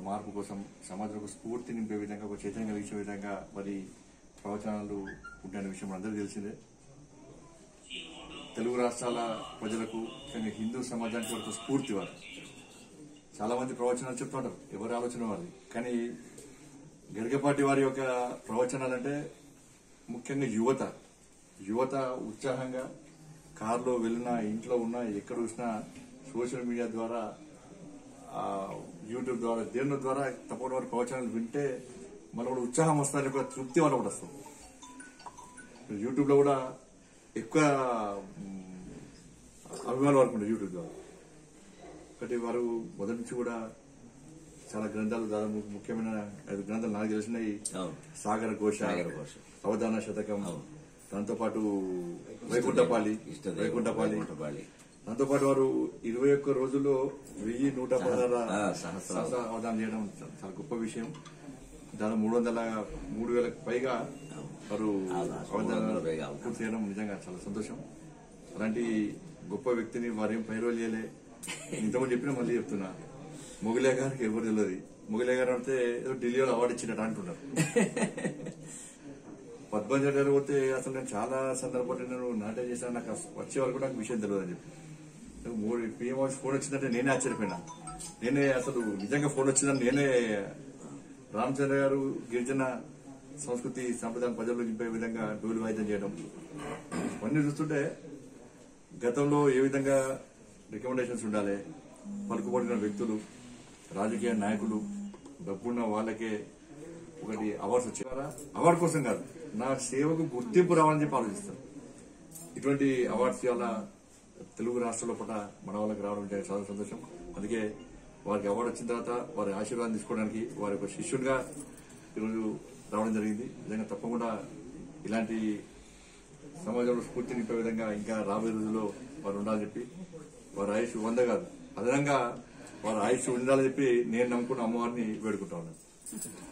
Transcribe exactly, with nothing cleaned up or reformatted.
మార్పు కోసం సమాజంలో స్ఫూర్తి నింపే విధంగా ఒక చైతన్యం కలిగించే విధంగా మరి ప్రవచనాలు ఉండే విషయం అందరూ తెలిసిందే. తెలుగు రాష్ట్రాల ప్రజలకు హిందూ సమాజానికి వరకు స్ఫూర్తి వారు. చాలా మంది ప్రవచనాలు చెప్తుంటారు, ఎవరి ఆలోచన వారిది. కానీ గరికపాటి వారి యొక్క ప్రవచనాలంటే ముఖ్యంగా యువత యువత ఉత్సాహంగా కారులో వెళ్ళినా, ఇంట్లో ఉన్నా, ఎక్కడ చూసినా సోషల్ మీడియా ద్వారా, యూట్యూబ్ ద్వారా, దేని ద్వారా తప్పకుండా వారి ప్రవచనాలు వింటే మన కూడా ఉత్సాహం వస్తుంది, ఒక తృప్తి వల్ల కూడా వస్తుంది. యూట్యూబ్ లో కూడా ఎక్కువ అభిమానులు వరకు ఉంటుంది యూట్యూబ్ ద్వారా. ఒకటి వారు మొదటి నుంచి కూడా చాలా గ్రంథాలు, దాదాపు ముఖ్యమైన ఐదు గ్రంథాలు నాకు తెలిసినవి. సాగర ఘోష, అవధాన శతకం, దాంతోపాటు వైకుంఠపాలి వైకుంఠపాలి దాంతో పాటు వారు ఇరవై ఒక్క రోజుల్లో వెయ్యి నూట పదహారు సహస్ర అవధానం చేయడం చాలా గొప్ప విషయం. దాదాపు మూడు వందల మూడు వేలకు పైగా వారు అవధానాలు పూర్తి చేయడం నిజంగా చాలా సంతోషం. అలాంటి గొప్ప వ్యక్తిని వారేం పైరోలు చేయలే. ఇంతకుముందు చెప్పినా మళ్ళీ చెప్తున్నా, మొగలే గారికి ఎవరు తెలియదు. మొగలే గారు అంటే ఏదో ఢిల్లీలో అవార్డు ఇచ్చినట్టు అంటున్నారు. పద్మజ గారు పోతే అసలు నేను చాలా సందర్భాలు నేను నాట్యం చేశాను, నాకు వచ్చే వరకు నాకు విషయం తెలియదు అని చెప్పి పిఎం ఆఫీస్ ఫోన్ వచ్చిందంటే నేనే ఆశ్చర్యపోయినా. నేనే అసలు నిజంగా ఫోన్ వచ్చిందని నేనే రామచంద్ర గారు గిరిజన సంస్కృతి సంప్రదాయం ప్రజల్లో నింపే విధంగా డోలు వాయిద్యం చేయడం ఇవన్నీ చూస్తుంటే గతంలో ఏ విధంగా రికమెండేషన్స్ ఉండాలి, పలుకుబడిన వ్యక్తులు, రాజకీయ నాయకులు, డబ్బున్న వాళ్ళకే ఒకటి అవార్డ్స్ వచ్చేవారా, అవార్డు కోసం కాదు, నా సేవకు గుర్తింపు రావాలని చెప్పి ఆలోచిస్తారు. ఇటువంటి అవార్డ్స్ వల్ల తెలుగు రాష్ట్రాల పూట మన వాళ్ళకి రావడం చాలా సంతోషం. అందుకే వారికి అవార్డు వచ్చిన తర్వాత వారి ఆశీర్వాదం తీసుకోవడానికి వారి యొక్క శిష్యుడిగా ఈరోజు రావడం జరిగింది. నిజంగా తప్పకుండా ఇలాంటి సమాజంలో స్ఫూర్తి నింపే విధంగా ఇంకా రాబోయే రోజుల్లో వారు ఉండాలని చెప్పి, వారి ఆయుష్ వంద కాదు అదనంగా వారి ఆయుష్ ఉండాలని చెప్పి నేను నమ్ముకున్న అమ్మవారిని వేడుకుంటా ఉన్నాను.